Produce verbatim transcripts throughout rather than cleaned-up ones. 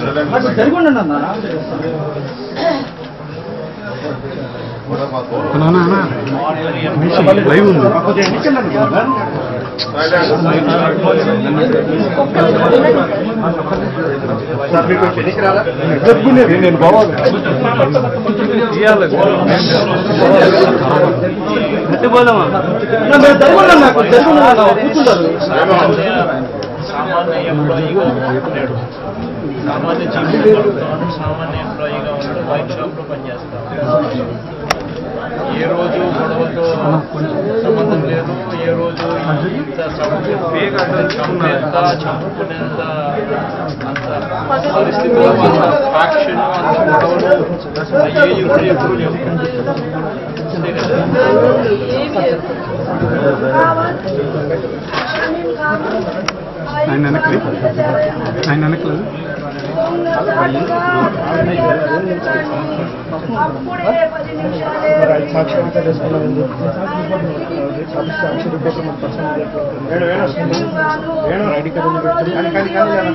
Live ఉంది నేను బావాలి సామాన్య ఎంప్లాయీగా ఉన్నాడు సామాన్య జీవితంలో సామాన్య ఎంప్లాయీగా ఉన్నాడు బైక్ షాప్లో పనిచేస్తాడు ఏ రోజు గొడవతో సంబంధం లేదు ఏ రోజు ఇంత చంపేంత చంపుకునేంత అంత పరిస్థితులు అంత ఫ్యాక్షన్ అంత గొడవలు ఏది కూడా ఎప్పుడు లేవు అంతే కదా ఆయన వెనక్కి ఆయన వెనక్కి సాక్షి తెలుసుకున్నాను ఐడి కార్డు ఐడి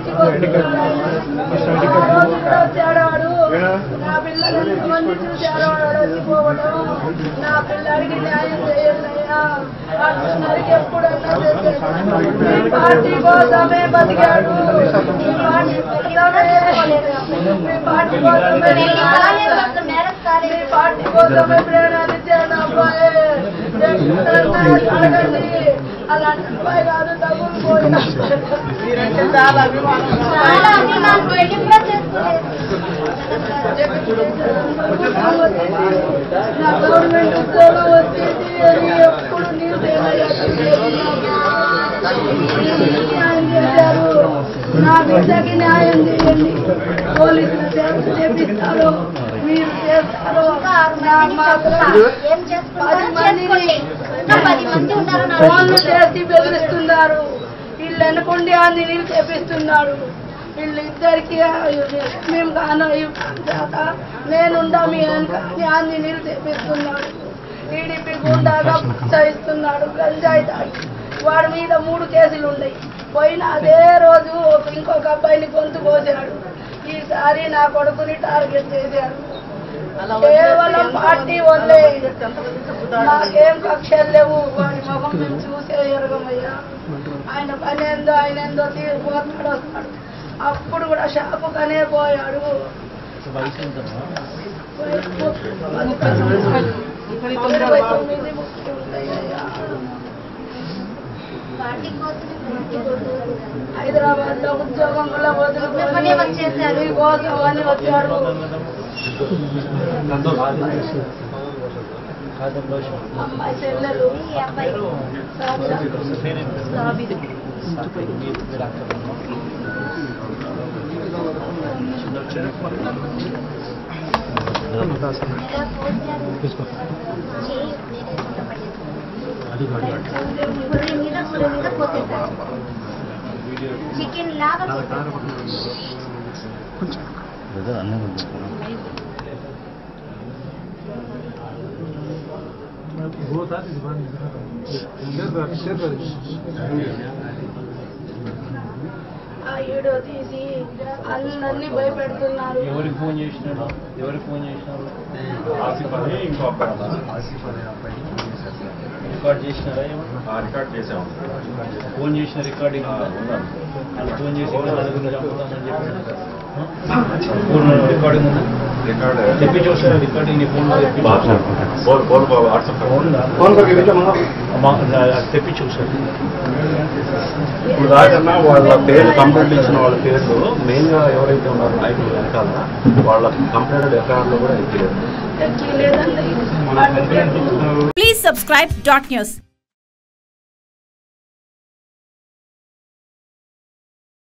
పార్టీ కోసమే బతికాడు పార్టీ కోసమే ప్రేరణించాడు అబ్బాయి అలాంటి అబ్బాయి కాదు తగ్గుపోయినా చాలా నా గవర్నమెంట్ ఉద్యోగం వచ్చేసి ఎప్పుడు నీరు న్యాయం చేశారు నా బిడ్డకి న్యాయం చేయండి పోలీసులు చేపిస్తారు మీరు చేస్తారు ఫోన్లు చేసి బెదిరిస్తున్నారు వీళ్ళు అనుకోండి అంది నీళ్ళు చేపిస్తున్నాడు వీళ్ళు ఇద్దరికి మేము కాను నేనుండా మీ కానీ అంది నీళ్ళు చేపిస్తున్నాడు టీడీపీ గుండాగా ప్రోత్సహిస్తున్నాడు గంజాయి తాగి వాడి మీద మూడు కేసులు ఉన్నాయి పోయిన అదే రోజు ఇంకొక అబ్బాయిని గొంతు కోసాడు ఈసారి నా కొడుకుని టార్గెట్ చేశాడు కేవలం పార్టీ వల్లే నాకేం కక్షలు లేవు వాడి ముఖం మేము చూసే ఎరగమయ్యా ఆయన పని ఏందో ఆయన ఏందో తీరిపోతాడు వస్తాడు అప్పుడు కూడా షాపుకనే పోయాడు ఇరవై తొమ్మిది ముఖ్యం ఉంటాయ్యా హైదరాబాద్ లో ఉద్యోగం కూడా వదులుకొని వచ్చేసారు కోసం అని వచ్చారు అమ్మాయి చెల్లెలు చికెన్ లాగా ఆ వీడియో తీసి అందరినీ భయపెడుతున్నారు ఎవరికి ఫోన్ చేసినాడు ఎవరికి ఫోన్ చేసినారు రికార్డ్ చేసినారా రికార్డ్ చేసాము ఫోన్ చేసిన రికార్డింగ్ వాళ్ళు ఫోన్ చేసి నలుగురిని చంపుతామని చెప్పి రికార్డింగ్ ఉందా రికార్డ్ తెప్పి చూసారా రికార్డింగ్ నీ ఫోన్ తెప్పి చూసారు ఇప్పుడు దాకన్నా వాళ్ళ పేరు కంప్లైంట్ ఇచ్చిన వాళ్ళ పేర్లు మెయిన్గా ఎవరైతే ఉన్నారో నాయకులు వెనకాల వాళ్ళ కంప్లైంట్ ఎఫ్ఐఆర్లో కూడా ఎక్కిలేదు. Please subscribe dot news.